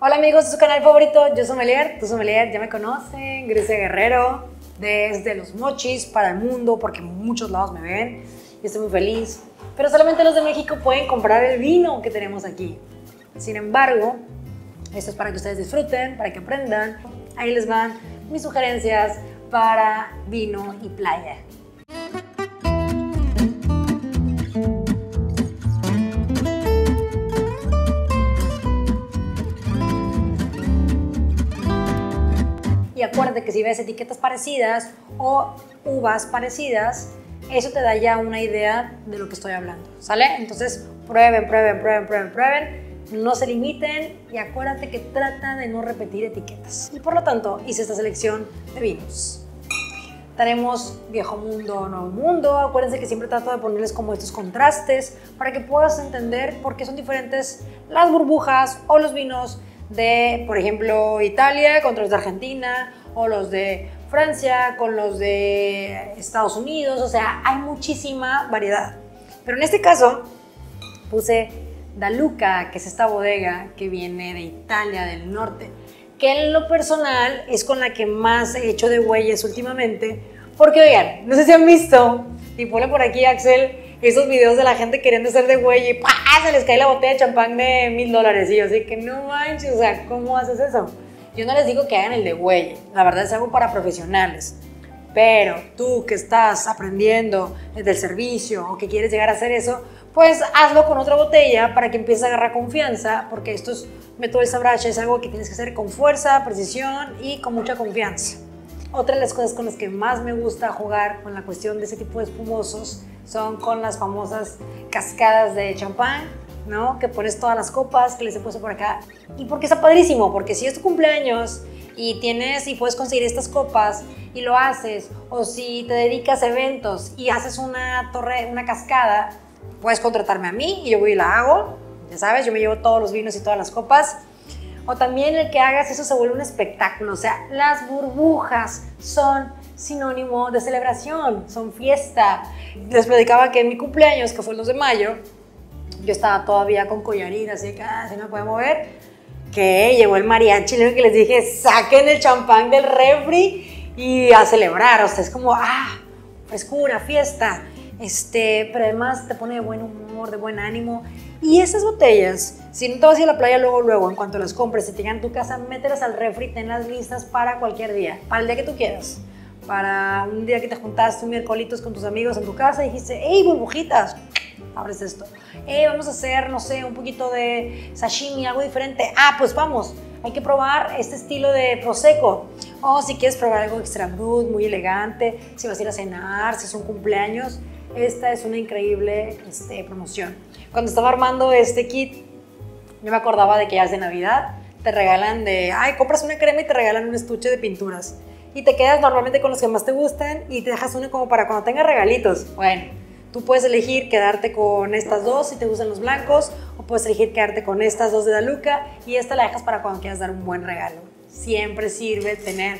Hola amigos de su canal favorito, yo soy Sommelier, tu sommelier, ya me conocen, Grecia Guerrero, desde Los Mochis para el mundo, porque en muchos lados me ven y estoy muy feliz. Pero solamente los de México pueden comprar el vino que tenemos aquí. Sin embargo, esto es para que ustedes disfruten, para que aprendan. Ahí les van mis sugerencias para vino y playa. Y acuérdate que si ves etiquetas parecidas o uvas parecidas, eso te da ya una idea de lo que estoy hablando, ¿sale? Entonces prueben, no se limiten y acuérdate que trata de no repetir etiquetas. Y por lo tanto hice esta selección de vinos. Tenemos Viejo Mundo, Nuevo Mundo. Acuérdense que siempre trato de ponerles como estos contrastes para que puedas entender por qué son diferentes las burbujas o los vinos de, por ejemplo, Italia contra los de Argentina, o los de Francia con los de Estados Unidos. O sea, hay muchísima variedad. Pero en este caso puse Daluca, que es esta bodega que viene de Italia del norte, que en lo personal es con la que más he hecho de güeyes últimamente, porque oigan, no sé si han visto, y pone por aquí Axel, esos videos de la gente queriendo ser de güey y ¡pah! Se les cae la botella de champán de $1000 y yo así que no manches, o sea, ¿cómo haces eso? Yo no les digo que hagan el de güey, la verdad es algo para profesionales, pero tú que estás aprendiendo del servicio o que quieres llegar a hacer eso, pues hazlo con otra botella para que empieces a agarrar confianza, porque esto es método de Sabracha, es algo que tienes que hacer con fuerza, precisión y con mucha confianza. Otra de las cosas con las que más me gusta jugar con la cuestión de ese tipo de espumosos son con las famosas cascadas de champán, ¿no? Que pones todas las copas, que les he puesto por acá. Y porque está padrísimo, porque si es tu cumpleaños y puedes conseguir estas copas y lo haces, o si te dedicas a eventos y haces una cascada, puedes contratarme a mí y yo voy y la hago. Ya sabes, yo me llevo todos los vinos y todas las copas. O también el que hagas eso se vuelve un espectáculo. O sea, las burbujas son sinónimo de celebración, son fiesta. Les platicaba que en mi cumpleaños, que fue el 2 de mayo, yo estaba todavía con collarín, así que se me puede mover, que llegó el mariachi, lo que les dije, saquen el champán del refri y a celebrar. O sea, es como, frescura, fiesta. Pero además te pone de buen humor, de buen ánimo. Y esas botellas, si no te vas a ir a la playa luego, en cuanto las compres y te llegan a tu casa, mételas al refri, tenlas listas para cualquier día, para el día que tú quieras. Para un día que te juntaste un miércoles con tus amigos en tu casa y dijiste, hey, burbujitas, abres esto. Vamos a hacer, no sé, un poquito de sashimi, algo diferente. Pues vamos, hay que probar este estilo de prosecco. O si quieres probar algo extra brut, muy elegante, si vas a ir a cenar, si es un cumpleaños, esta es una increíble promoción. Cuando estaba armando este kit, yo me acordaba de que ya es de Navidad, te regalan compras una crema y te regalan un estuche de pinturas. Y te quedas normalmente con los que más te gustan y te dejas uno como para cuando tengas regalitos. Bueno, tú puedes elegir quedarte con estas dos si te gustan los blancos, o puedes elegir quedarte con estas dos de Daluca y esta la dejas para cuando quieras dar un buen regalo. Siempre sirve tener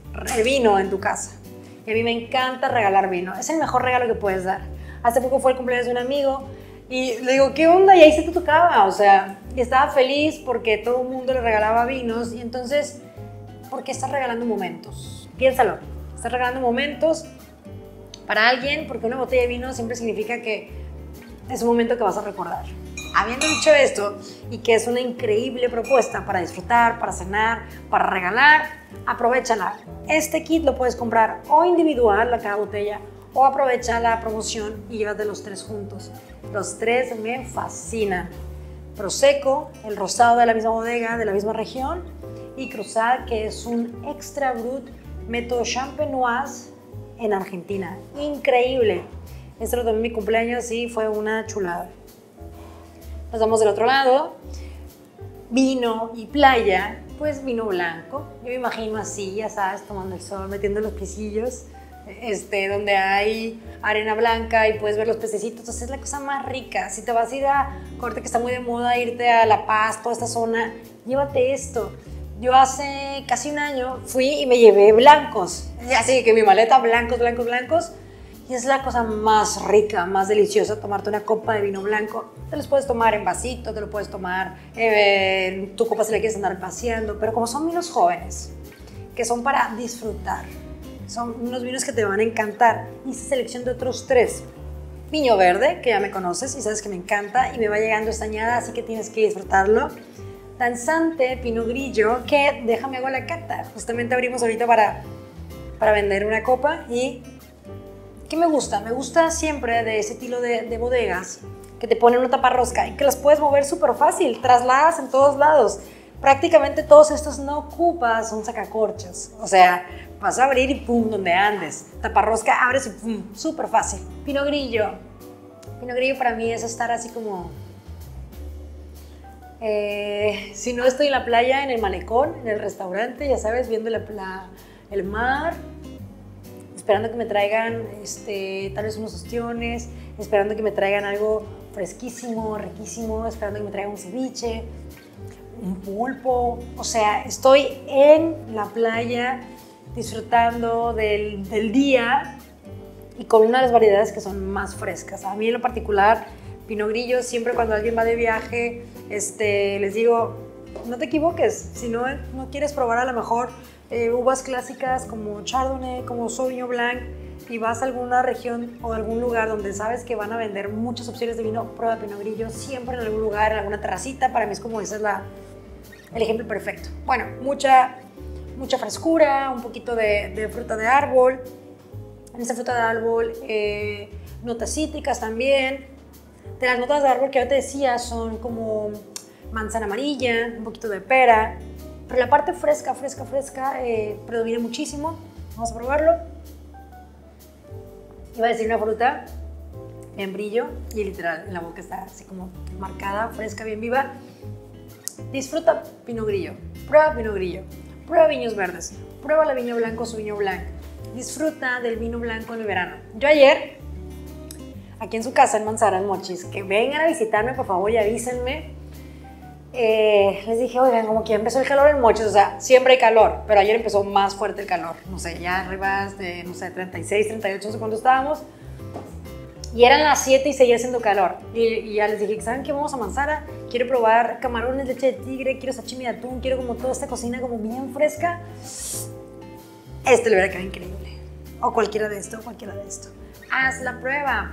vino en tu casa. Y a mí me encanta regalar vino. Es el mejor regalo que puedes dar. Hace poco fue el cumpleaños de un amigo y le digo, ¿qué onda? Y ahí se te tocaba. O sea, estaba feliz porque todo el mundo le regalaba vinos. Y entonces, ¿por qué estás regalando momentos? Piénsalo. Estás regalando momentos para alguien, porque una botella de vino siempre significa que es un momento que vas a recordar. Habiendo dicho esto, y que es una increíble propuesta para disfrutar, para cenar, para regalar, aprovéchala. Este kit lo puedes comprar o individual, cada botella, o aprovecha la promoción y llévate los tres juntos. Los tres me fascinan. Prosecco, el rosado de la misma bodega, de la misma región, y Cruzat, que es un extra brut método champenoise en Argentina. Increíble. Este lo tomé en mi cumpleaños y fue una chulada. Nos vamos del otro lado, vino y playa, pues vino blanco. Yo me imagino así, ya sabes, tomando el sol, metiendo los piecillos, donde hay arena blanca y puedes ver los pececitos. Entonces es la cosa más rica. Si te vas a ir ahorita que está muy de moda, irte a La Paz, toda esta zona, llévate esto. Yo hace casi un año fui y me llevé blancos. Así que mi maleta, blancos. Y es la cosa más rica, más deliciosa, tomarte una copa de vino blanco. Te los puedes tomar en vasito, te lo puedes tomar en tu copa si la quieres andar paseando, pero como son vinos jóvenes, que son para disfrutar, son unos vinos que te van a encantar. Hice selección de otros 3. Viño verde, que ya me conoces y sabes que me encanta y me va llegando esta añada, así que tienes que disfrutarlo. Danzante, Pinot Grillo, que déjame hago la cata. Justamente abrimos ahorita para vender una copa. Y ¿qué me gusta? Me gusta siempre de ese estilo de bodegas que te ponen una taparrosca y que las puedes mover súper fácil, trasladas en todos lados. Prácticamente todos estos no ocupas un sacacorchos. O sea, vas a abrir y pum, donde andes. Taparrosca, abres y pum, súper fácil. Pinot Grillo. Pinot Grillo para mí es estar así como... si no estoy en la playa, en el malecón, en el restaurante, ya sabes, viendo el mar, esperando que me traigan tal vez unos ostiones, esperando que me traigan algo fresquísimo, riquísimo, esperando que me traigan un ceviche, un pulpo. O sea, estoy en la playa disfrutando del día y con una de las variedades que son más frescas. A mí en lo particular, Pinot Grillo, siempre cuando alguien va de viaje, les digo, no te equivoques, si no quieres probar a lo mejor uvas clásicas como Chardonnay, como Sauvignon Blanc, y vas a alguna región o algún lugar donde sabes que van a vender muchas opciones de vino, prueba Pinot Grillo siempre en algún lugar, en alguna terracita. Para mí es como ese es el ejemplo perfecto. Bueno, mucha frescura, un poquito de fruta de árbol. En esta fruta de árbol, notas cítricas también. De las notas de árbol que yo te decía son como manzana amarilla, un poquito de pera, pero la parte fresca predomina muchísimo. Vamos a probarlo. Iba a decir una fruta en brillo y literal en la boca está así como marcada, fresca, bien viva. Disfruta Pinot Grillo, prueba Pinot Grillo, prueba viños verdes, prueba la viña blanco, Sauvignon Blanc. Disfruta del vino blanco en el verano. Yo ayer, aquí en su casa en Mansara, en Mochis, que vengan a visitarme por favor y avísenme. Les dije, oigan, como que ya empezó el calor en Mochis, o sea, siempre hay calor, pero ayer empezó más fuerte el calor, no sé, ya arriba de, no sé, 36, 38, no sé cuánto estábamos, y eran las 7 y seguía haciendo calor, y ya les dije, ¿saben qué? Vamos a Mansara, quiero probar camarones, leche de tigre, quiero sashimi de atún, quiero como toda esta cocina como bien fresca. Le hubiera quedado increíble, o cualquiera de esto. Haz la prueba.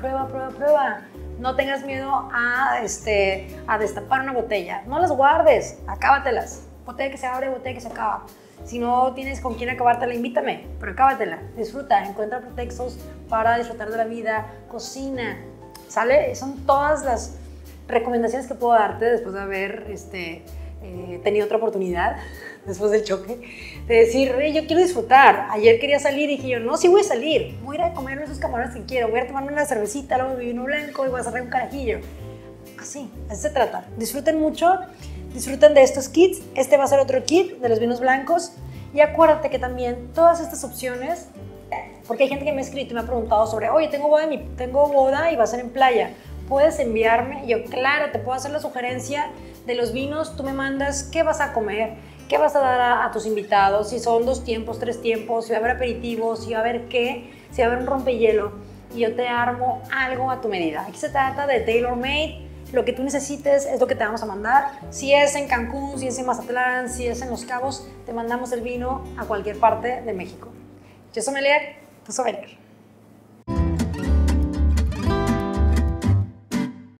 No tengas miedo a destapar una botella. No las guardes, acábatelas. Botella que se abre, botella que se acaba. Si no tienes con quién acabártela, invítame, pero acábatela. Disfruta, encuentra pretextos para disfrutar de la vida. Cocina, ¿sale? Son todas las recomendaciones que puedo darte después de haber tenido otra oportunidad, después del choque, de decir, yo quiero disfrutar. Ayer quería salir y dije yo, no, sí voy a salir. Voy a ir a comer esos camarones que quiero, voy a tomarme una cervecita, luego mi vino blanco y voy a cerrar un carajillo. Así se trata. Disfruten mucho, disfruten de estos kits. Este va a ser otro kit de los vinos blancos. Y acuérdate que también todas estas opciones, porque hay gente que me ha escrito y me ha preguntado sobre, oye, tengo boda y va a ser en playa. Puedes enviarme, yo claro, te puedo hacer la sugerencia de los vinos, tú me mandas qué vas a comer, qué vas a dar a tus invitados, si son 2 tiempos, 3 tiempos, si va a haber aperitivos, si va a haber qué, si va a haber un rompehielo, y yo te armo algo a tu medida. Aquí se trata de tailor made, lo que tú necesites es lo que te vamos a mandar. Si es en Cancún, si es en Mazatlán, si es en Los Cabos, te mandamos el vino a cualquier parte de México. Yo soy Melier, tú sommelier.